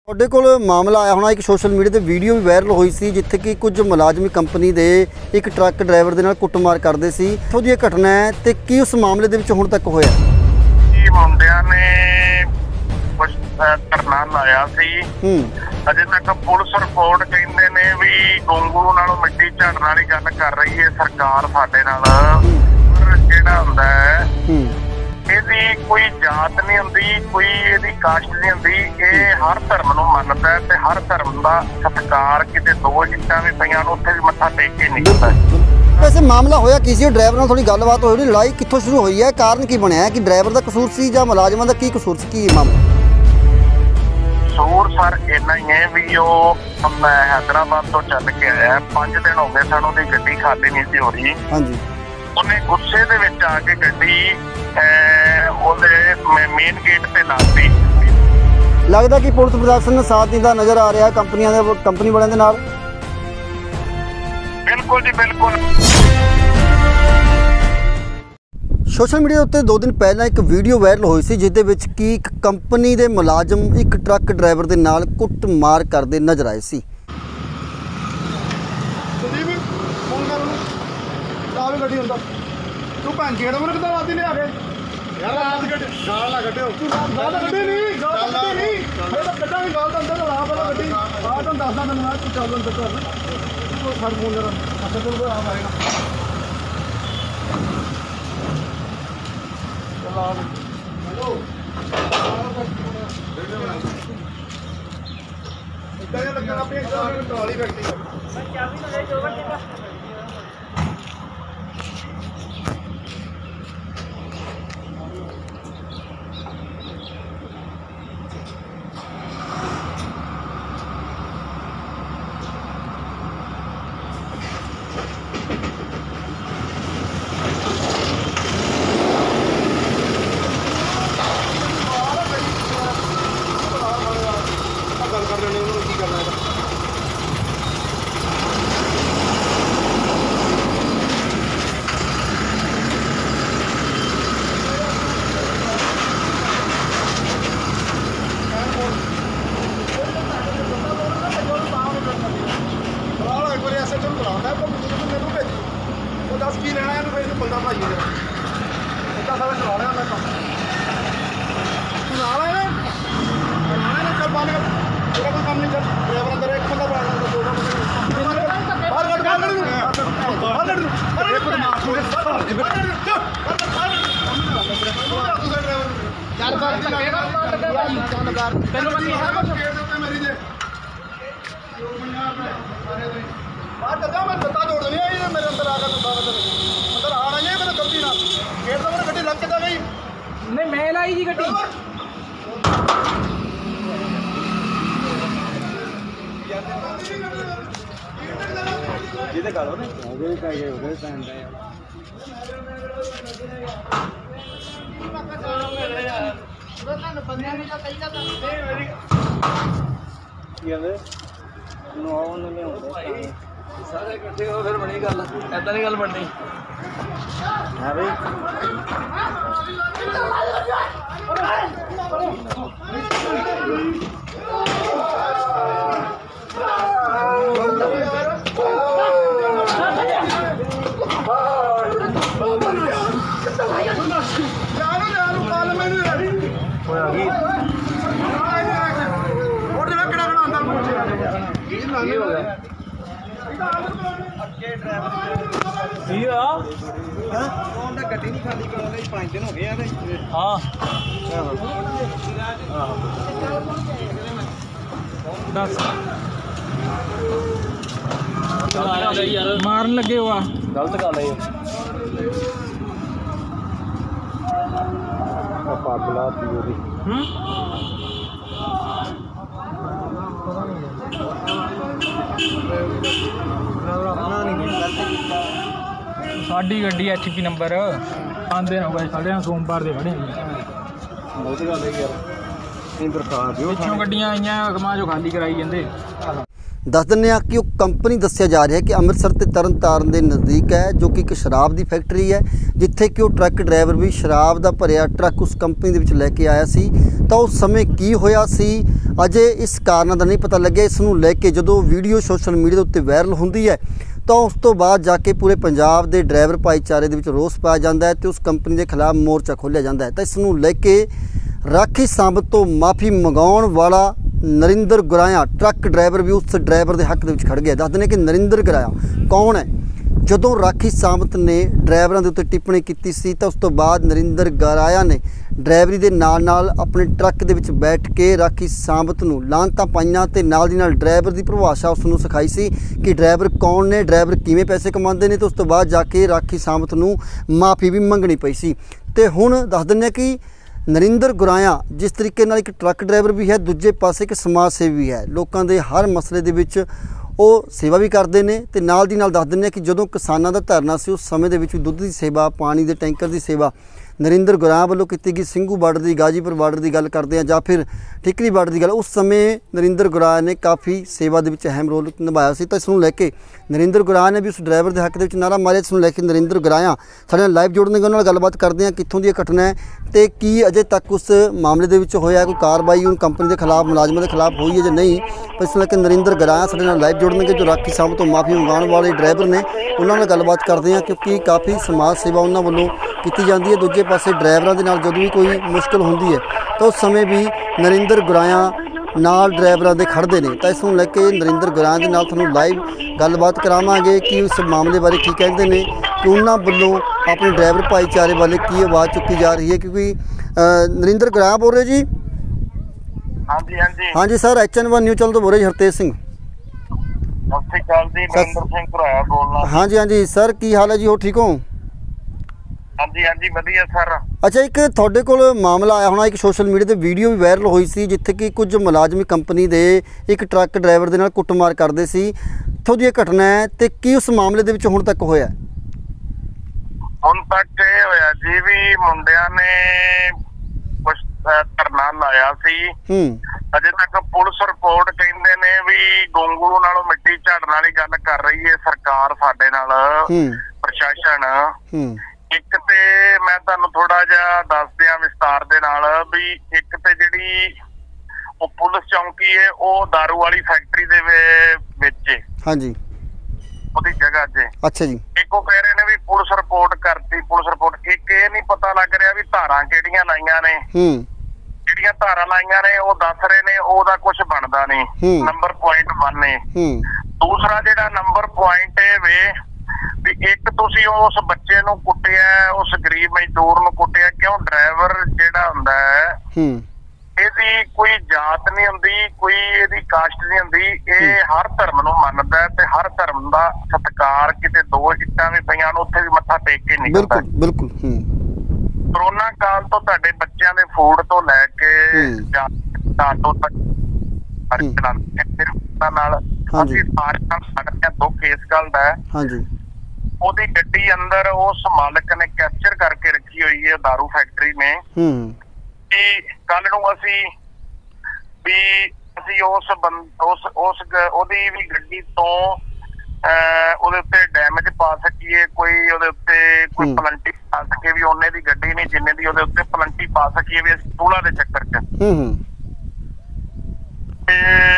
ਤੁਹਾਡੇ ਕੋਲ ਮਾਮਲਾ ਆਇਆ ਹੋਣਾ, ਇੱਕ ਸੋਸ਼ਲ ਮੀਡੀਆ ਤੇ ਵੀਡੀਓ ਵੀ ਵਾਇਰਲ ਹੋਈ ਸੀ ਜਿੱਥੇ ਕਿ ਕੁਝ ਮੁਲਾਜ਼ਮ ਕੰਪਨੀ ਦੇ ਇੱਕ ਟਰੱਕ ਡਰਾਈਵਰ ਦੇ ਨਾਲ ਕੁੱਟਮਾਰ ਕਰਦੇ ਸੀ। ਇੱਥੋਂ ਦੀ ਇਹ ਘਟਨਾ ਹੈ ਤੇ ਕੀ ਉਸ ਮਾਮਲੇ ਦੇ ਵਿੱਚ ਹੁਣ ਤੱਕ ਹੋਇਆ? ਇਹ ਮੁੰਡਿਆਂ ਨੇ ਕੁਝ ਧਰਨਾ ਲਾਇਆ ਸੀ। ਅਜੇ ਤੱਕ ਪੁਲਿਸ ਰਿਪੋਰਟ ਕਹਿੰਦੇ ਨੇ ਵੀ ਗੋਂਗਲੂ ਨਾਲੋਂ ਮਿੱਟੀ ਝਾੜਨ ਵਾਲੀ ਗੱਲ ਕਰ ਰਹੀ ਹੈ ਸਰਕਾਰ ਸਾਡੇ ਨਾਲ। ਜਿਹੜਾ ਹੁੰਦਾ ਹੈ ਇਹਦੀ ਕੋਈ ਜਾਤ ਨਹੀਂ ਹੁੰਦੀ, ਕੋਈ ਇਹਦੀ ਕਾਸਟ ਨਹੀਂ ਹੁੰਦੀ। ਇਹ ਹਰ ਧਰਮ ਨੂੰ ਮੰਨਦਾ ਹੈ ਤੇ ਹਰ ਧਰਮ ਦਾ ਸਤਿਕਾਰ। ਕਿਤੇ ਦੋ ਇੱਟਾਂ ਵੀ ਪਈਆਂ ਨੂੰ ਉੱਥੇ ਵੀ ਮੱਥਾ ਟੇਕ ਕੇ ਨਿਕਲਦਾ। ਵੈਸੇ ਮਾਮਲਾ ਹੋਇਆ ਕੀ ਸੀ? ਉਹ ਡਰਾਈਵਰ ਨਾਲ ਥੋੜੀ ਗੱਲਬਾਤ ਹੋਈ, ਲੜਾਈ ਕਿੱਥੋਂ ਸ਼ੁਰੂ ਹੋਈ ਹੈ, ਕਾਰਨ ਕੀ ਬਣਿਆ ਕਿ ਡਰਾਈਵਰ ਦਾ ਕਸੂਰ ਸੀ ਜਾਂ ਮੁਲਾਜ਼ਮਾਂ ਦਾ ਕੀ ਕਸੂਰ ਸੀ? ਕੀ ਮਾਮਲਾ? ਕਸੂਰ ਸਰ ਇੰਨਾ ਹੀ ਹੈ ਵੀ ਉਹ हैदराबाद ਤੋਂ ਚੱਲ ਕੇ ਆਇਆ। 5 ਦਿਨ ਹੋ ਗਏ ਸਨ, ਉਹਦੀ ਗੱਡੀ ਖਾਲੀ ਨਹੀਂ ਸੀ ਹੋ ਰਹੀ। ਹਾਂਜੀ। ਉਹਨੇ ਗੁੱਸੇ ਦੇ ਵਿੱਚ ਆ ਕੇ ਗੱਡੀ ਉਹਦੇ ਮੇਨ ਗੇਟ ਤੇ ਲਾਤੀ। ਲੱਗਦਾ ਕਿ ਪੁਲਿਸ ਪ੍ਰਸ਼ਾਸਨ ਸਾਥ ਦਿੰਦਾ ਨਜ਼ਰ ਆ ਰਿਹਾ ਕੰਪਨੀ ਵਾਲਿਆਂ ਦੇ ਨਾਲ। ਬਿਲਕੁਲ ਜੀ ਬਿਲकुल। ਸੋਸ਼ਲ ਮੀਡੀਆ ਉੱਤੇ 2 ਦਿਨ ਪਹਿਲਾਂ ਇੱਕ ਵੀਡੀਓ ਵਾਇਰਲ ਹੋਈ ਸੀ ਜਿਸ ਦੇ ਵਿੱਚ ਕਿ ਇੱਕ ਕੰਪਨੀ ਦੇ ਮੁਲਾਜ਼ਮ ਇੱਕ ਟਰੱਕ ਡਰਾਈਵਰ ਦੇ ਨਾਲ ਕੁੱਟਮਾਰ ਕਰਦੇ ਨਜ਼ਰ ਆਏ ਸੀ। ਗੱਡੀ ਹੁੰਦਾ ਤੂੰ ਭੈਣ ਗੇੜ ਮਰ ਕਿਦਾਂ ਰਾਤੀ ਲਿਆ ਕੇ ਯਾਰ ਰਾਤ ਗੱਡੀ ਗਾਲ ਨਾ ਕੱਢਿਓ। ਤੂੰ ਗਾਲ ਗੱਡੀ ਨਹੀਂ, ਗਾਲ ਗੱਡੀ ਨਹੀਂ, ਮੈਂ ਤਾਂ ਕੱਢਾਂਗੀ ਗਾਲ ਤਾਂ ਅੰਦਰ ਲਾ ਪਹਿਲਾਂ ਗੱਡੀ। ਆਹ ਤੁਹਾਨੂੰ ਦੱਸਦਾ ਮੈਨੂੰ ਮੈਂ ਤੂੰ ਚੱਲ ਅੰਦਰ ਕਰ ਤੂੰ ਛੱਡ ਫੋਨ ਜਰਾ ਅੱਛਾ ਤੈਨੂੰ ਆ ਆਏਗਾ ਚਲ ਆ ਹੈਲੋ ਇੱਦਾਂ ਹੀ ਲੱਗਣਾ ਆਪਣੀ ਟਰਾਲੀ ਫੈਕਟਰੀ ਮੈਂ ਚਾਬੀ ਨਾ ਲੈ ਜੋ ਵੱਡੇ की लेना है फिर बंदा भाई इतना सारा चला रहा मैं काम तू ना है ना चल बंद कर तेरा कोई काम नहीं। चल ड्राइवर अंदर एक बंदा बैठा है, 2 बंदे बाहर कट बाहर अरे कोई मार छोड़ यार बात कर तेरे बंदी है मेरी जे बात करता मैं बता जोड़ देनी है मेरे अंदर आकर अंदर आ रही है मेरे गलती ना गेट तो मेरी गड्डी लग के गई नहीं मैं लाई जी गड्डी ਜਿਹਦੇ ਗੱਲ ਹੋਣੇ ਉਹਦੇ ਕਾਇਏ ਉਹਦੇ ਪੈਂਦਾ ਯਾਰ ਉਹਨਾਂ ਬੰਦਿਆਂ ਨੇ ਤਾਂ ਕਈ ਦਾ ਕੀ ਕਹਿੰਦੇ ਨੂੰ ਆਉਣ ਨਹੀਂ ਹੁੰਦਾ ਸਾਰੇ ਇਕੱਠੇ ਹੋ ਫਿਰ ਬਣੀ ਗੱਲ। ਐਦਾਂ ਨਹੀਂ ਗੱਲ ਬਣਨੀ ਹੈ ਬਈ। ਗੱਡੀ ਨਹੀਂ ਖਾਲੀ ਕਰਾਉਂਦੇ 5 ਦਿਨ ਹੋ ਗਏ ਆ ਤੇ ਹਾਂ ਦੱਸ ਯਾਰ ਮਾਰਨ ਲੱਗੇ ਹੋ ਆ ਗਲਤ ਗੱਲ ਹੈ। ਪੱਗ ਲਾਤੀ ਉਹਦੀ ਸਾਡੀ ਗੱਡੀ HP ਨੰਬਰ ਆਂਦੇ ਹੋ ਗਏ ਸਾਡੇ ਸੋਮਵਾਰ ਦੇ ਖੜੇ ਬਹੁਤ ਗੱਲ ਹੈ ਯਾਰ। ਪਿੱਛੋਂ ਗੱਡੀਆਂ ਆਈਆਂ ਅਗਮਾਂ ਜੋ ਖਾਲੀ ਕਰਾਈ ਜਾਂਦੇ। दस दिंदे आ कि वो कंपनी दस्सिया जा रहा है कि अमृतसर ते तरन ताਰਨ ਦੇ नज़दीक है, जो कि एक शराब की फैक्ट्री है, जिथे कि वो ट्रक ड्राइवर भी शराब का भरिया ट्रक उस कंपनी ਦੇ ਵਿੱਚ ਲੈ ਕੇ आया सी। तो उस समय की होया सी अजे इस कारणों का नहीं पता लग्या। इस नूं लैके जो वीडियो सोशल मीडिया उत्ते वायरल होंदी है तो उस तो बाद जाके पूरे पंजाब के ड्राइवर भाईचारे के रोस पाया जाता है तो उस कंपनी के खिलाफ मोर्चा खोलिया जाता है। तो इस नूं लैके राखी साबित तो माफ़ी मंगाउण वाला नरिंदर गुराया ट्रक ड्राइवर भी उस ड्राइवर के हक के खड़ गया। दस दें कि नरिंदर गुराया कौन है। जदों राखी साबित ने ड्राइवरों के उत्ते टिप्पणी की सी तो उस तो बाद नरिंदर गुराया ने ड्राइवरी के नाल अपने ट्रक के विच बैठ के राखी साबित नूं लानतां पाईयां ते नाल दी नाल ड्राइवर की परिभाषा उसनूं सिखाई सी कि ड्राइवर कौन ने, ड्राइवर किवें पैसे कमाते हैं। तो उस तो बाद जाके राखी साबित नूं माफ़ी भी मंगनी पई सी। ते हुण दस दिंदे कि नरिंदर गुराया जिस तरीके नाल एक ट्रक ड्राइवर भी है, दूजे पासे एक समाज सेवी भी है, लोगों के हर मसले दे विच वो सेवा भी करते हैं। तो नाल दी नाल दस दिंदे कि जदों किसानां दा धरना सी उस समय दे विच दुੱਧ की सेवा, पानी के टैंकर की सेवा नरिंदर गुराया वालों की गई। ਸਿੰਘੂ बार्डर की, गाजीपुर बार्डर की गल करते हैं या फिर ठीकरी बार्डर की गल, उस समय नरिंदर गुराया ने काफ़ी सेवा के अहम रोल निभाया सी। तो इसनूं लैके नरिंदर गुराया ने भी उस ड्राइवर के हक के नारा मारिया। इसनूं लैके नरिंदर गुराया साडे नाल लाइव जोड़ने उन्हां नाल गलबात करते हैं कित्थों दी घटना है तो की अजे तक उस मामले के विच होया, कोई कार्रवाई उन कंपनी के खिलाफ, मुलाजमां के खिलाफ हुई है या नहीं। तो इस लैके नरिंदर गुराया साडे नाल लाइव जोड़ने जो राखी साबित तो माफ़ी मंगाउण वाले ड्राइवर ने उन्हां नाल गलबात करते हैं क्योंकि काफ़ी समाज सेवा उन्हां वल्लों की जाती है। दूजे पासे ड्राइवरों के नाल जदों भी कोई मुश्किल होंदी है तो उस समय भी नरिंदर गुराया नाल ड्राइवरों के खड़ते हैं। तो इसनूं लैके नरिंदर गुराया के नाल तुहानूं लाइव गलबात करावांगे कि उस मामले बारे की कहते हैं कि उन्हां वल्लों अपने ड्राइवर भाईचारे वाले की आवाज़ चुकी जा रही है। क्योंकि नरिंदर गुराया बोल रहे जी? हाँ जी हाँ जी हाँ जी सर, HN1 न्यूज़ चैनल तो बोल रहे जी हरतेज सिंह। हाँ जी हाँ जी सर, की हाल है जी? हो ठीक हो? हाँ जी वधिया सर। अच्छा, एक तुहाडे कोल मामला आया होना, एक सोशल मीडिया ते वीडियो भी वायरल हुई सी जिथे कि कुछ मुलाजमी कंपनी दे एक ट्रक ड्राइवर दे नाल कुੱਟਮਾਰ करते सी। इत्थों दी घटना है ते की उस मामले दे विच हुण तक होया? हुण तक ये होया जी भी मुंडियां ने कुछ धरना लाया सी। अजे तक पुलिस रिपोर्ट कहंदे ने भी गोंगलू नालों मिट्टी झाड़न वाली गल कर रही है सरकार साडे नाल, प्रशासन। एक ते मैं तुहानूं थोड़ा जिहा दस दियां विस्तार दे नाल भी एक ते जिहड़ी वो पुलिस चौंकी है वो दारू वाली फैक्ट्री दे विच है। हाँ जी, ਉਹਦੀ जगह 'ਚ। अच्छा जी। एक वो कह रहे ने भी पुलिस रिपोर्ट करती, पुलिस रिपोर्ट एक ये नहीं पता लग रहा भी धारां किहड़ियां लाईयां ने, ਜਿਹੜੀਆਂ ਧਾਰਾਂ ਲਾਈਆਂ ਨੇ ਉਹ ਦੱਸ ਰਹੇ ਨੇ ਉਹਦਾ ਕੁਝ ਬਣਦਾ ਨਹੀਂ। ਨੰਬਰ ਪੁਆਇੰਟ 1 ਨੇ। ਦੂਸਰਾ ਜਿਹੜਾ ਨੰਬਰ ਪੁਆਇੰਟ ਇਹ ਵੇ ਵੀ ਇੱਕ ਤੁਸੀਂ ਉਸ ਬੱਚੇ ਨੂੰ ਕੁੱਟਿਆ, ਉਸ ਗਰੀਬ ਮਜ਼ਦੂਰ ਨੂੰ ਕੁੱਟਿਆ ਕਿਉਂ? ਡਰਾਈਵਰ ਜਿਹੜਾ ਹੁੰਦਾ ਹੈ ਇਹਦੀ ਕੋਈ ਜਾਤ ਨਹੀਂ ਹੁੰਦੀ, ਕੋਈ ਇਹਦੀ ਕਾਸਟ ਨਹੀਂ ਹੁੰਦੀ, ਇਹ ਹਰ ਧਰਮ ਨੂੰ ਮੰਨਦਾ ਤੇ ਹਰ ਧਰਮ ਦਾ ਸਤਿਕਾਰ। ਕਿਤੇ ਦੋ ਇੱਟਾਂ ਵੀ ਪਈਆਂ ਨੂੰ ਉੱਥੇ ਵੀ ਮੱਥਾ ਟੇਕ ਕੇ ਨਿਕਲਦਾ। ਬਿਲਕੁਲ कोरोना काल तो तुहाडे बच्चों के फूड तो लैके आटो तक दुख इस गल का है ओदी गड्डी अंदर उस मालिक ने कैप्चर करके रखी हुई है दारू फैक्ट्री में कि कल नूं असी ओदी भी गड्डी तो ਉਹਦੇ ਉੱਤੇ ਡੈਮੇਜ ਪਾ ਸਕੀਏ, ਕੋਈ ਉਹਦੇ ਉੱਤੇ ਕੋਈ ਪਲੰਟੀ ਪਾ ਸਕੇ ਵੀ ਉਹਨੇ ਦੀ ਗੱਡੀ ਨਹੀਂ ਜਿੰਨੇ ਦੀ ਉਹਦੇ ਉੱਤੇ ਪਲੰਟੀ ਪਾ ਸਕੀਏ ਵੀ ਅਸੀਂ ਟੂਲਾਂ ਦੇ ਚੱਕਰ 'ਚ। ਤੇ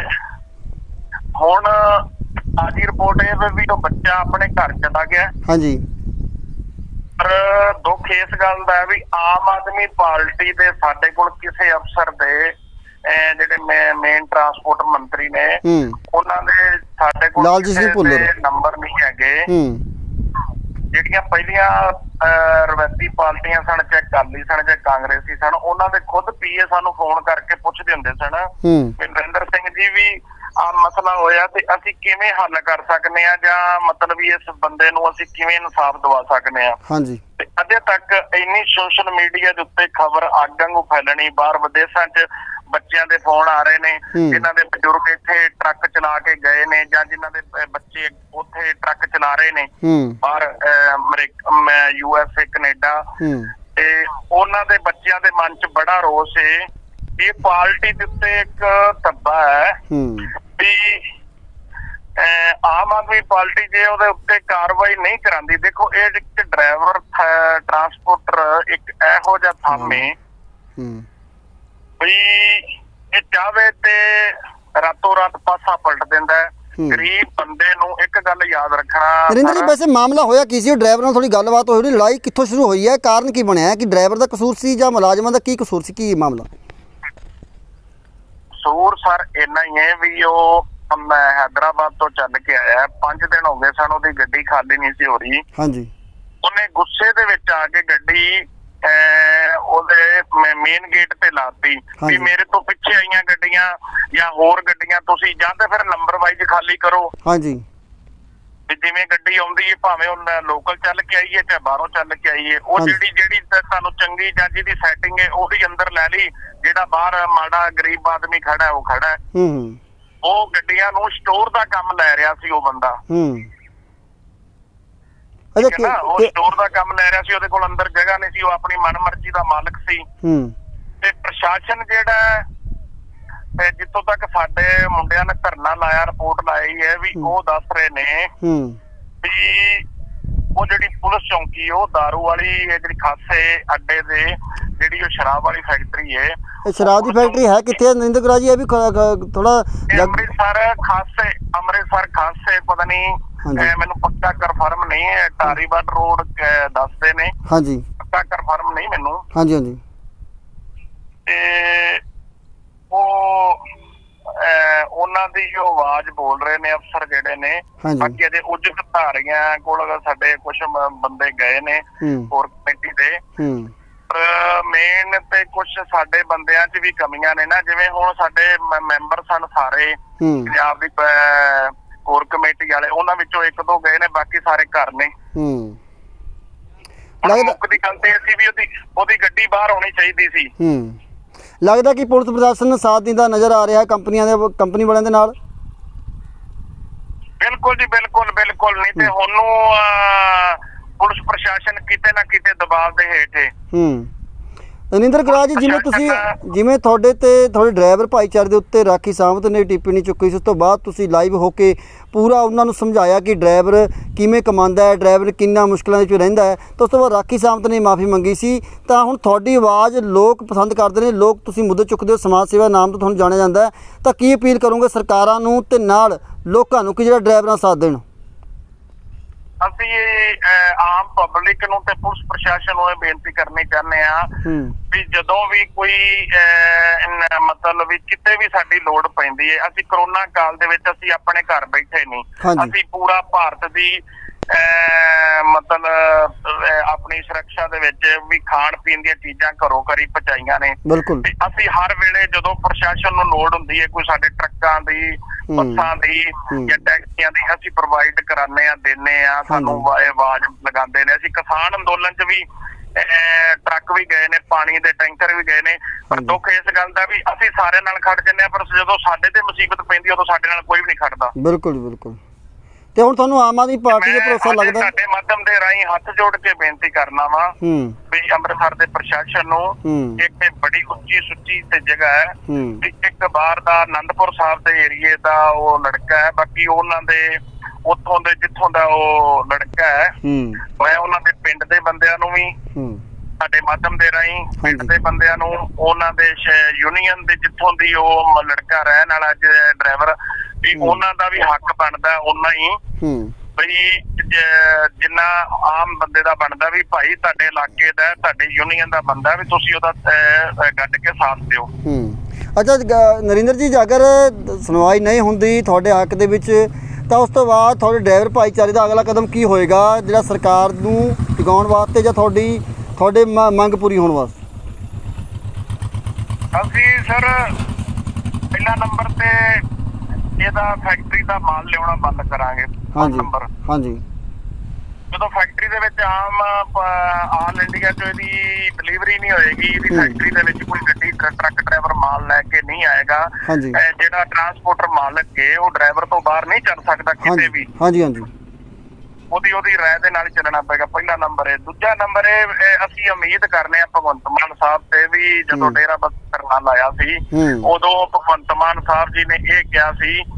ਹੁਣ ਆਜੀ ਰਿਪੋਰਟ ਇਹ ਵੀ ਉਹ ਬੱਚਾ ਆਪਣੇ ਘਰ ਚਲਾ ਗਿਆ। ਹਾਂਜੀ, ਪਰ ਦੁੱਖ ਇਸ ਗੱਲ ਦਾ ਵੀ ਆਮ ਆਦਮੀ ਪਾਰਟੀ ਦੇ ਸਾਡੇ ਕੋਲ ਕਿਸੇ ਅਫਸਰ ਦੇ ਜਿਹੜੇ ਮੇਨ ਟਰਾਂਸਪੋਰਟ ਮੰਤਰੀ ਨੇ ਉਹਨਾਂ ਦੇ ਸਾਡੇ ਕੋਲ ਨੰਬਰ ਨਹੀਂ ਹੈਗੇ। ਜਿਹੜੀਆਂ ਪਹਿਲੀਆਂ ਰਵਾਇਤੀ ਪਾਰਟੀਆਂ ਸਨ, ਚਾਹੇ ਅਕਾਲੀ ਸਨ ਚਾਹੇ ਕਾਂਗਰਸੀ ਸਨ, ਉਹਨਾਂ ਦੇ ਖੁਦ ਪੀਏ ਸਾਨੂੰ ਫੋਨ ਕਰਕੇ ਪੁੱਛਦੇ ਹੁੰਦੇ ਸਨ ਵੀ ਨਰਿੰਦਰ ਸਿੰਘ ਜੀ ਵੀ ਆ ਮਸਲਾ ਹੋਇਆ ਤੇ ਅਸੀਂ ਕਿਵੇਂ ਹੱਲ ਕਰ ਸਕਦੇ ਆ ਜਾਂ ਮਤਲਬ ਵੀ ਇਸ ਬੰਦੇ ਨੂੰ ਅਸੀਂ ਕਿਵੇਂ ਇਨਸਾਫ ਦਵਾ ਸਕਦੇ ਆ। ਹਾਂਜੀ, ਤੇ ਅਜੇ ਤੱਕ ਇੰਨੀ ਸੋਸ਼ਲ ਮੀਡੀਆ ਦੇ ਉੱਤੇ ਖਬਰ ਅੱਗ ਵਾਂਗੂ ਫੈਲਣੀ, ਬਾਹਰ ਵਿਦੇਸ਼ਾਂ 'ਚ ਬੱਚਿਆਂ ਦੇ ਫੋਨ ਆ ਰਹੇ ਨੇ, ਜਿਨ੍ਹਾਂ ਦੇ ਬਜ਼ੁਰਗ ਇੱਥੇ ਟਰੱਕ ਚਲਾ ਕੇ ਗਏ ਨੇ ਜਾਂ ਜਿਨ੍ਹਾਂ ਦੇ ਬੱਚੇ ਉੱਥੇ ਟਰੱਕ ਚਲਾ ਰਹੇ ਨੇ ਬਾਹਰ ਅਮਰੀਕਾ, USA, ਕੈਨੇਡਾ, ਤੇ ਉਹਨਾਂ ਦੇ ਬੱਚਿਆਂ ਦੇ ਮਨ 'ਚ ਬੜਾ ਰੋਸ ਹੈ। ਇਹ ਪਾਰਟੀ ਦੇ ਉੱਤੇ ਇੱਕ ਧੱਬਾ ਹੈ ਵੀ ਆਮ ਆਦਮੀ ਪਾਰਟੀ ਜੇ ਉਹਦੇ ਉੱਤੇ ਕਾਰਵਾਈ ਨਹੀਂ ਕਰਾਂਦੀ, ਦੇਖੋ ਇਹ ਇੱਕ ਡਰਾਈਵਰ ਟਰਾਂਸਪੋਰਟਰ ਇੱਕ ਇਹੋ ਜਿਹਾ ਥਾਮੇ ਵੀ ਇਹ ਚਾਹਵੇ ਤੇ ਰਾਤੋਂ ਰਾਤ ਪਾਸਾ ਪਲਟ ਦਿੰਦਾ ਹੈ। ਗਰੀਬ ਬੰਦੇ ਨੂੰ ਇੱਕ ਗੱਲ ਯਾਦ ਰੱਖਣਾ। ਨਰਿੰਦਰ ਜੀ, ਵੈਸੇ ਮਾਮਲਾ ਹੋਇਆ ਕੀ ਸੀ? ਡਰਾਈਵਰ ਨਾਲ ਥੋੜੀ ਗੱਲਬਾਤ ਹੋਈ, ਲੜਾਈ ਕਿੱਥੋਂ ਸ਼ੁਰੂ ਹੋਈ ਹੈ, ਕਾਰਨ ਕੀ ਬਣਿਆ? ਕਿ ਡਰਾਈਵਰ ਦਾ ਕਸੂਰ ਸੀ ਜਾਂ ਮੁਲਾਜ਼ਮਾਂ ਦਾ ਕੀ ਕਸੂਰ ਸੀ, ਕੀ ਮਾਮਲਾ? ਕਸੂਰ ਸਰ ਇੰਨਾ ਹੀ ਹੈ ਵੀ ਉਹ हैदराबाद तो चल के आया, 5 दिन हो गए सन, ਉਹਦੀ ਗੱਡੀ ਖਾਲੀ ਨਹੀਂ ਸੀ ਹੋ ਰਹੀ। ਹਾਂਜੀ। ਉਹਨੇ ਗੁੱਸੇ ਦੇ ਵਿੱਚ ਆ ਕੇ ਗੱਡੀ ਉਹਦੇ ਮੇਨ ਗੇਟ ਤੇ ਲਾਤੀ ਵੀ ਮੇਰੇ ਤੋਂ ਪਿੱਛੇ ਆਈਆਂ ਗੱਡੀਆਂ ਜਾਂ ਹੋਰ ਗੱਡੀਆਂ ਤੁਸੀਂ ਜਾਂ ਤੇ ਫਿਰ ਨੰਬਰ ਵਾਈਜ਼ ਖਾਲੀ ਕਰੋ। ਹਾਂਜੀ। ਜਿਵੇਂ ਗੱਡੀ ਆਉਂਦੀ ਹੈ ਭਾਵੇਂ ਉਹ ਲੋਕਲ ਚੱਲ ਕੇ ਆਈਏ ਚਾਹੇ ਬਾਹਰੋਂ ਚੱਲ ਕੇ ਆਈਏ, ਉਹ ਜਿਹੜੀ ਤੁਹਾਨੂੰ ਚੰਗੀ ਜਾਂ ਜਿਹਦੀ ਸੈਟਿੰਗ ਹੈ ਉਹਦੀ ਅੰਦਰ ਲੈ ਲਈ, ਜਿਹੜਾ ਬਾਹਰ ਮਾੜਾ ਗਰੀਬ ਆਦਮੀ ਖੜਾ ਉਹ ਖੜਾ। ਉਹ ਗੱਡੀਆਂ ਨੂੰ ਸਟੋਰ ਦਾ ਕੰਮ ਲੈ ਰਿਹਾ ਸੀ ਉਹ ਬੰਦਾ। ਉਹ ਸਟੋਰ ਦਾ ਕੰਮ ਲੈ ਰਿਹਾ ਸੀ, ਉਹਦੇ ਕੋਲ ਅੰਦਰ ਜਗ੍ਹਾ ਨਹੀਂ ਸੀ, ਉਹ ਆਪਣੀ ਮਨਮਰਜ਼ੀ ਦਾ ਮਾਲਕ ਸੀ। ਤੇ ਪ੍ਰਸ਼ਾਸਨ ਜਿਹੜਾ ਜਿੱਥੋਂ ਤੱਕ ਸਾਡੇ ਮੁੰਡਿਆਂ ਨੇ ਧਰਨਾ ਲਾਇਆ, ਰਿਪੋਰਟ ਲਾਈ ਹੈ ਵੀ ਉਹ ਦੱਸ ਰਹੇ ਨੇ ਵੀ ਉਹ ਜਿਹੜੀ ਪੁਲਿਸ ਚੌਂਕੀ ਉਹ ਦਾਰੂ ਵਾਲੀ ਜਿਹੜੀ ਖਾਸੇ ਅੱਡੇ ਦੇ ਜਿਹੜੀ ਉਹ ਸ਼ਰਾਬ ਵਾਲੀ ਫੈਕਟਰੀ ਹੈ। ਇਹ ਸ਼ਰਾਬ ਦੀ ਫੈਕਟਰੀ ਹੈ ਕਿੱਥੇ ਹੈ ਨਰਿੰਦਰ ਗੁਰਾ ਜੀ? ਇਹ ਵੀ ਥੋੜਾ ਅੰਮ੍ਰਿਤਸਰ ਖਾਸੇ ਪਤਾ ਨਹੀਂ, ਮੈਨੂੰ ਪੱਕਾ ਕਨਫਰਮ ਨਹੀਂ ਹੈ। ਧਾਰੀਵਾਲ ਰੋਡ ਦੱਸਦੇ ਨੇ। ਹਾਂਜੀ। ਪੱਕਾ ਕਨਫਰਮ ਨਹੀਂ ਮੈਨੂੰ। ਹਾਂਜੀ ਹਾਂਜੀ। ਤੇ ਉਹ ਉਹਨਾਂ ਦੀ ਜੋ ਆਵਾਜ਼ ਬੋਲ ਰਹੇ ਨੇ ਅਫਸਰ ਜਿਹੜੇ ਨੇ, ਬਾਕੀ ਅਜੇ ਉੱਚ ਅਧਿਕਾਰੀਆਂ ਕੋਲ ਸਾਡੇ ਕੁਝ ਬੰਦੇ ਗਏ ਨੇ ਹੋਰ ਕਮੇਟੀ ਦੇ, ਪਰ ਮੇਨ ਤੇ ਕੁਝ ਸਾਡੇ ਬੰਦਿਆਂ 'ਚ ਵੀ ਕਮੀਆਂ ਨੇ ਨਾ। ਜਿਵੇਂ ਹੁਣ ਸਾਡੇ ਮੈਂਬਰ ਸਨ ਸਾਰੇ ਪੰਜਾਬ ਦੀ ਕੋਰ ਕਮੇਟੀ ਵਾਲੇ, ਉਹਨਾਂ ਵਿੱਚੋਂ 1-2 ਗਏ ਨੇ, ਬਾਕੀ ਸਾਰੇ ਘਰ ਨੇ। ਮੁੱਖ ਦੀ ਗੱਲ ਤੇ ਸੀ ਵੀ ਉਹਦੀ ਗੱਡੀ ਬਾਹਰ ਹੋਣੀ ਚਾਹੀਦੀ ਸੀ। ਲੱਗਦਾ ਕਿ ਪੁਲਿਸ ਪ੍ਰਸ਼ਾਸਨ ਸਾਥ ਦਿੰਦਾ ਨਜ਼ਰ ਆ ਰਿਹਾ ਕੰਪਨੀ ਵਾਲਿਆਂ ਦੇ ਨਾਲ। ਬਿਲਕੁਲ ਜੀ, ਬਿਲਕੁਲ ਬਿਲਕੁਲ। ਨਹੀਂ ਤੇ ਹੁਣ ਪੁਲਿਸ ਪ੍ਰਸ਼ਾਸਨ ਕਿਤੇ ਨਾ ਕਿਤੇ ਦਬਾਅ ਦੇ ਹੇਠ ਹੈ। ਨਰਿੰਦਰ ਗੁਰਾ ਜੀ, ਜਿਵੇਂ ਤੁਹਾਡੇ ਡਰਾਈਵਰ ਭਾਈਚਾਰੇ ਦੇ ਉੱਤੇ ਰਾਖੀ ਸਾਵੰਤ ਨੇ ਟਿੱਪਣੀ ਚੁੱਕੀ ਸੀ, ਉਸ ਤੋਂ ਬਾਅਦ ਤੁਸੀਂ ਲਾਈਵ ਹੋ ਕੇ ਪੂਰਾ ਉਹਨਾਂ ਨੂੰ ਸਮਝਾਇਆ ਕਿ ਡਰਾਈਵਰ ਕਿਵੇਂ ਕਮਾਉਂਦਾ ਹੈ, ਡਰਾਈਵਰ ਕਿੰਨਾ ਮੁਸ਼ਕਿਲਾਂ ਦੇ ਵਿੱਚ ਰਹਿੰਦਾ ਹੈ, ਤਾਂ ਉਸ ਤੋਂ ਬਾਅਦ ਰਾਖੀ ਸਾਵੰਤ ਨੇ ਮਾਫੀ ਮੰਗੀ ਸੀ। ਤਾਂ ਹੁਣ ਤੁਹਾਡੀ ਆਵਾਜ਼ ਲੋਕ ਪਸੰਦ ਕਰਦੇ ਨੇ, ਲੋਕ ਤੁਸੀਂ ਮੁੱਦੇ ਚੁੱਕਦੇ ਹੋ, ਸਮਾਜ ਸੇਵਾ ਨਾਮ ਤੋਂ ਤੁਹਾਨੂੰ ਜਾਣਿਆ ਜਾਂਦਾ ਹੈ, ਤਾਂ ਕੀ ਅਪੀਲ ਕਰੋਗੇ ਸਰਕਾਰਾਂ ਨੂੰ ਤੇ ਨਾਲ ਲੋਕਾਂ ਨੂੰ ਕਿ ਜਿਹੜਾ ਡਰਾਈਵਰਾਂ ਸਾਥ ਦੇਣ? ਅਸੀਂ ਆਮ ਪਬਲਿਕ ਨੂੰ ਤੇ ਪੁਲਿਸ ਪ੍ਰਸ਼ਾਸਨ ਨੂੰ ਇਹ ਬੇਨਤੀ ਕਰਨੀ ਚਾਹੁੰਦੇ ਆ ਵੀ ਜਦੋਂ ਵੀ ਕੋਈ ਮਤਲਬ ਵੀ ਕਿਤੇ ਵੀ ਸਾਡੀ ਲੋੜ ਪੈਂਦੀ ਹੈ, ਅਸੀਂ ਕਰੋਨਾ ਕਾਲ ਦੇ ਵਿੱਚ ਅਸੀਂ ਆਪਣੇ ਘਰ ਬੈਠੇ ਨਹੀਂ, ਅਸੀਂ ਪੂਰਾ ਭਾਰਤ ਦੀ ਮਤਲਬ ਆਪਣੀ ਸੁਰੱਖਿਆ ਦੇ ਵਿੱਚ ਵੀ ਖਾਣ ਪੀਣ ਦੀਆਂ ਚੀਜ਼ਾਂ ਘਰੋਂ ਘਰੀ ਪਹੁੰਚਾਈਆਂ ਨੇ। ਬਿਲਕੁਲ। ਅਸੀਂ ਹਰ ਵੇਲੇ ਜਦੋਂ ਪ੍ਰਸ਼ਾਸਨ ਨੂੰ ਲੋੜ ਹੁੰਦੀ ਹੈ, ਕੋਈ ਸਾਡੇ ਟਰੱਕਾਂ ਦੀ, ਬੱਸਾਂ ਦੀ ਜਾਂ ਟੈਕਸੀਆਂ ਦੀ, ਅਸੀਂ ਪ੍ਰੋਵਾਈਡ ਕਰਾਉਂਦੇ ਆ, ਦਿੰਦੇ ਆ, ਸਾਨੂੰ ਆਵਾਜ਼ ਲਗਾਉਂਦੇ ਨੇ। ਅਸੀਂ ਕਿਸਾਨ ਅੰਦੋਲਨ 'ਚ ਵੀ ਟਰੱਕ ਵੀ ਗਏ ਨੇ, ਪਾਣੀ ਦੇ ਟੈਂਕਰ ਵੀ ਗਏ ਨੇ, ਪਰ ਦੁੱਖ ਇਸ ਗੱਲ ਦਾ ਵੀ ਅਸੀਂ ਸਾਰਿਆਂ ਨਾਲ ਖੜ ਜੰਨੇ ਆ, ਪਰ ਜਦੋਂ ਸਾਡੇ ਤੇ ਮੁਸੀਬਤ ਪੈਂਦੀ ਉਦੋਂ ਸਾਡੇ ਨਾਲ ਕੋਈ ਵੀ ਨਹੀਂ ਖੜਦਾ। ਬਿਲਕੁਲ ਬਿਲਕੁਲ। ਤੇ ਹੁਣ ਤੁਹਾਨੂੰ ਆਮ ਆਦਮੀ ਪਾਰਟੀ ਦਾ ਭਰੋਸਾ ਲੱਗਦਾ? ਸਾਡੇ ਮਾਧਿਅਮ ਦੇ ਰਾਹੀਂ ਹੱਥ ਜੋੜ ਕੇ ਬੇਨਤੀ ਕਰਨਾ ਵਾ ਵੀ ਅੰਮ੍ਰਿਤਸਰ ਦੇ ਪ੍ਰਸ਼ਾਸਨ ਨੂੰ, ਇੱਕ ਬੜੀ ਉੱਚੀ ਸੁੱਚੀ ਤੇ ਜਗ੍ਹਾ ਹੈ, ਇੱਕ ਬਾਹਰ ਦਾ ਆਨੰਦਪੁਰ ਸਾਹਿਬ ਦੇ ਏਰੀਏ ਦਾ ਉਹ ਲੜਕਾ ਹੈ, ਬਾਕੀ ਉਹਨਾਂ ਦੇ ਉੱਥੋਂ ਦੇ ਜਿੱਥੋਂ ਦਾ ਉਹ ਲੜਕਾ ਹੈ, ਮੈਂ ਉਹਨਾਂ ਦੇ ਪਿੰਡ ਦੇ ਬੰਦਿਆਂ ਨੂੰ ਵੀ ਸਾਡੇ ਮਾਧਿਅਮ ਦੇ ਰਾਹੀਂ ਪਿੰਡ ਦੇ ਬੰਦਿਆਂ ਨੂੰ, ਉਹਨਾਂ ਦੇ ਯੂਨੀਅਨ ਦੇ ਜਿੱਥੋਂ ਦੀ ਉਹ ਲੜਕਾ ਰਹਿਣ ਵਾਲਾ ਡਰਾਈਵਰ ਵੀ, ਉਹਨਾਂ ਦਾ ਵੀ ਹੱਕ ਬਣਦਾ ਉਹਨਾਂ ਹੀ ਬਈ ਜਿੰਨਾ ਆਮ ਬੰਦੇ ਦਾ ਬਣਦਾ ਵੀ ਭਾਈ ਤੁਹਾਡੇ ਇਲਾਕੇ ਦਾ, ਤੁਹਾਡੇ ਯੂਨੀਅਨ ਦਾ ਬੰਦਾ ਵੀ ਤੁਸੀਂ ਉਹਦਾ ਗੱਡ ਕੇ ਸਾਥ ਦਿਓ। ਅੱਛਾ ਨਰਿੰਦਰ ਜੀ, ਅਗਰ ਸੁਣਵਾਈ ਨਹੀਂ ਹੁੰਦੀ ਤੁਹਾਡੇ ਹੱਕ ਦੇ ਵਿੱਚ, ਤਾਂ ਉਸ ਤੋਂ ਬਾਅਦ ਤੁਹਾਡੇ ਡਰਾਈਵਰ ਭਾਈਚਾਰੇ ਦਾ ਅਗਲਾ ਕਦਮ ਕੀ ਹੋਏਗਾ, ਜਿਹੜਾ ਸਰਕਾਰ ਨੂੰ ਟਿਕਾਉਣ ਵਾਸਤੇ ਜਾਂ ਤੁਹਾਡੇ ਮੰਗ ਪੂਰੀ ਹੋਣ ਵਾਸਤੇ? ਅਸੀਂ ਸਰ ਪਹਿਲਾ ਨੰਬਰ ਤੇ ਇਹਦਾ ਫੈਕਟਰੀ ਦਾ ਮਾਲ ਲਿਆਉਣਾ ਬੰਦ ਕਰਾਂਗੇ। ਹਾਂਜੀ। ਜਦੋਂ ਫੈਕਟਰੀ ਦੇ ਵਿੱਚ ਆਲ ਇੰਡੀਆ ਚ ਇਹਦੀ ਡਿਲੀਵਰੀ ਨਹੀਂ ਹੋਏਗੀ, ਇਹਦੀ ਫੈਕਟਰੀ ਦੇ ਵਿੱਚ ਕੋਈ ਗੱਡੀ ਟਰੱਕ ਡਰਾਈਵਰ ਮਾਲ ਲੈ ਕੇ ਨਹੀਂ ਆਏਗਾ, ਜਿਹੜਾ ਟਰਾਂਸਪੋਰਟਰ ਮਾਲਕ ਹੈ ਉਹ ਡਰਾਈਵਰ ਤੋਂ ਬਾਹਰ ਨਹੀਂ ਚੱਲ ਸਕਦਾ ਕਿਤੇ ਵੀ। ਹਾਂਜੀ ਹਾਂਜੀ। ਉਹਦੀ ਰਾਏ ਦੇ ਨਾਲ ਚੱਲਣਾ ਪਏਗਾ, ਪਹਿਲਾ ਨੰਬਰ ਹੈ। ਦੂਜਾ ਨੰਬਰ ਅਸੀਂ ਉਮੀਦ ਕਰਨੇ ਆ ਭਗਵੰਤ ਮਾਨ ਸਾਹਿਬ ਤੇ ਵੀ, ਜਦੋਂ ਡੇਰਾ ਧਰਨਾ ਲਾਇਆ ਸੀ ਉਦੋਂ ਭਗਵੰਤ ਮਾਨ ਸਾਹਿਬ ਜੀ ਨੇ ਇਹ ਕਿਹਾ ਸੀ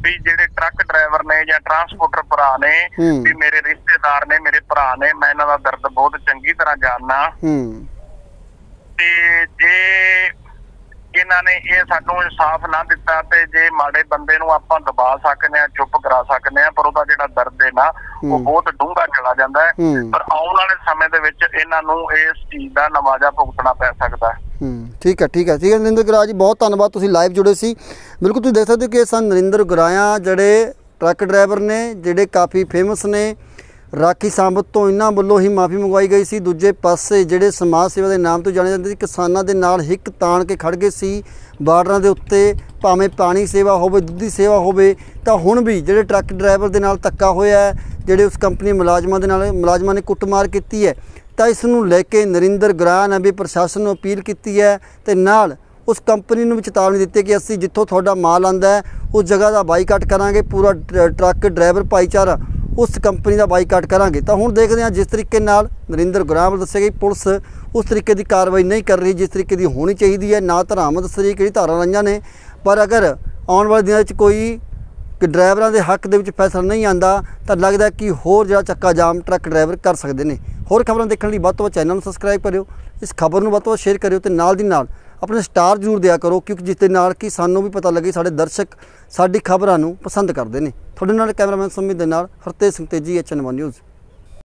ਵੀ ਜਿਹੜੇ ਟਰੱਕ ਡਰਾਈਵਰ ਨੇ ਜਾਂ ਟਰਾਂਸਪੋਰਟਰ ਭਰਾ ਨੇ ਵੀ ਮੇਰੇ ਰਿਸ਼ਤੇਦਾਰ ਨੇ, ਮੇਰੇ ਭਰਾ ਨੇ, ਮੈਂ ਇਹਨਾਂ ਦਾ ਦਰਦ ਬਹੁਤ ਚੰਗੀ ਤਰ੍ਹਾਂ ਜਾਣਦਾ। ਤੇ ਜੇ ਇਹਨਾਂ ਨੇ ਇਹ ਸਾਨੂੰ ਇਨਸਾਫ ਨਾ ਦਿੱਤਾ ਤੇ ਜੇ ਮਾੜੇ ਬੰਦੇ ਨੂੰ ਆਪਾਂ ਦਬਾ ਸਕਦੇ ਆ, ਚੁੱਪ ਕਰਾ ਸਕਦੇ ਆ, ਪਰ ਉਹਦਾ ਜਿਹੜਾ ਦਰਦ ਹੈ ਨਾ ਉਹ ਬਹੁਤ ਡੂੰਘਾ ਚਲਾ ਜਾਂਦਾ ਹੈ। ਪਰ ਆਉਣ ਵਾਲੇ ਸਮੇਂ ਦੇ ਵਿੱਚ ਇਹਨਾਂ ਨੂੰ ਇਸ ਚੀਜ਼ ਦਾ ਨਵਾਜ਼ਾ ਭੁਗਤਣਾ ਪੈ ਸਕਦਾ ਹੈ। ਠੀਕ ਹੈ ਨਰਿੰਦਰ ਗੁਰਾਇਆ ਜੀ, ਬਹੁਤ ਧੰਨਵਾਦ, ਤੁਸੀਂ ਲਾਈਵ ਜੁੜੇ ਸੀ। ਬਿਲਕੁਲ ਤੁਸੀਂ ਦੇਖ ਸਕਦੇ ਹੋ ਕਿ ਸਨ ਨਰਿੰਦਰ ਗੁਰਾਇਆ, ਜਿਹੜੇ ਟਰੱਕ ਡਰਾਈਵਰ ਨੇ, ਜਿਹੜੇ ਕਾफ़ੀ ਫੇਮਸ ਨੇ। ਰਾਖੀ ਸਾਂਬਤ ਤੋਂ ਇਹਨਾਂ ਵੱਲੋਂ ਹੀ ਮਾफ़ੀ ਮੰਗਵਾਈ ਗਈ ਸੀ। ਦੂਜੇ ਪਾਸੇ ਜਿਹੜੇ ਸਮਾਜ ਸੇਵਾ ਦੇ ਨਾਮ ਤੋਂ ਜਾਣੇ ਜਾਂਦੇ ਸੀ, ਕਿਸਾਨਾਂ ਦੇ ਨਾਲ ਹਿੱਕ ਤਾਣ ਕੇ ਖੜ ਗਏ ਸੀ ਬਾਰਡਰਾਂ ਦੇ ਉੱਤੇ, ਭਾਵੇਂ ਪਾਣੀ ਸੇਵਾ ਹੋਵੇ, ਦੁੱਧ ਦੀ ਸੇਵਾ ਹੋਵੇ। ਤਾਂ ਹੁਣ ਵੀ ਜਿਹੜੇ ਟਰੱਕ ਡਰਾਈਵਰ ਦੇ ਨਾਲ ਧੱਕਾ ਹੋਇਆ ਹੈ, ਜਿਹੜੇ ਉਸ ਕੰਪਨੀ ਮੁਲਾਜ਼ਮਾਂ ਦੇ ਨਾਲ ਮੁਲਾਜ਼ਮਾਂ ਨੇ ਕੁੱਟਮਾਰ ਕੀਤੀ ਹੈ, ਤਾਂ ਇਸ ਨੂੰ ਲੈ ਕੇ ਨਰਿੰਦਰ ਗੁਰਾਇਆ ਨੇ ਵੀ ਪ੍ਰਸ਼ਾਸਨ ਨੂੰ ਅਪੀਲ ਕੀਤੀ ਹੈ ਤੇ ਨਾਲ ਉਸ ਕੰਪਨੀ ਨੂੰ ਵੀ ਚੇਤਾਵਨੀ ਦਿੱਤੀ ਕਿ ਅਸੀਂ ਜਿੱਥੋਂ ਤੁਹਾਡਾ ਮਾਲ ਆਉਂਦਾ ਹੈ ਉਸ ਜਗ੍ਹਾ ਦਾ ਬਾਈਕਾਟ ਕਰਾਂਗੇ। ਪੂਰਾ ਟਰੱਕ ਡਰਾਈਵਰ ਭਾਈਚਾਰਾ ਉਸ ਕੰਪਨੀ ਦਾ ਬਾਈਕਾਟ ਕਰਾਂਗੇ। ਤਾਂ ਹੁਣ ਦੇਖਦੇ ਹਾਂ ਜਿਸ ਤਰੀਕੇ ਨਾਲ ਨਰਿੰਦਰ ਗੁਰਾਇਆ ਵੱਲੋਂ ਦੱਸਿਆ ਗਈ, ਪੁਲਿਸ ਉਸ ਤਰੀਕੇ ਦੀ ਕਾਰਵਾਈ ਨਹੀਂ ਕਰ ਰਹੀ ਜਿਸ ਤਰੀਕੇ ਦੀ ਹੋਣੀ ਚਾਹੀਦੀ ਹੈ। ਨਾ ਧਾਰਾਵਾਂ ਦੱਸ ਰਹੀ ਕਿਹੜੀ ਧਾਰਾ ਲਾਈਆਂ ਨੇ, ਪਰ ਅਗਰ ਆਉਣ ਵਾਲੇ ਦਿਨਾਂ ਵਿੱਚ ਕੋਈ ਡਰਾਈਵਰਾਂ ਦੇ ਹੱਕ ਦੇ ਵਿੱਚ ਫੈਸਲਾ ਨਹੀਂ ਆਉਂਦਾ ਤਾਂ ਲੱਗਦਾ ਕਿ ਹੋਰ ਜਿਹੜਾ ਚੱਕਾ ਜਾਮ ਟਰੱਕ ਡਰਾਈਵਰ ਕਰ ਸਕਦੇ ਨੇ। ਹੋਰ ਖਬਰਾਂ ਦੇਖਣ ਲਈ ਵੱਧ ਤੋਂ ਵੱਧ ਚੈਨਲ ਨੂੰ ਸਬਸਕ੍ਰਾਈਬ ਕਰਿਓ, ਇਸ ਖਬਰ ਨੂੰ ਵੱਧ ਤੋਂ ਵੱਧ ਸ਼ੇਅਰ ਕਰਿਓ ਤੇ ਨਾਲ ਦੀ ਨਾਲ ਆਪਣੇ ਸਟਾਰ ਜ਼ਰੂਰ ਦਿਆ ਕਰੋ, ਕਿਉਂਕਿ ਜਿਸ ਦੇ ਨਾਲ ਕਿ ਸਾਨੂੰ ਵੀ ਪਤਾ ਲੱਗੇ ਸਾਡੇ ਦਰਸ਼ਕ ਸਾਡੀ ਖਬਰਾਂ ਨੂੰ ਪਸੰਦ ਕਰਦੇ ਨੇ। ਤੁਹਾਡੇ ਨਾਲ ਕੈਮਰਾਮੈਨ ਸੁਮਿਤ ਦੇ ਨਾਲ ਹਰਤੇਜ ਸਿੰਘ ਤੇਜੀ, HN1 ਨਿਊਜ਼।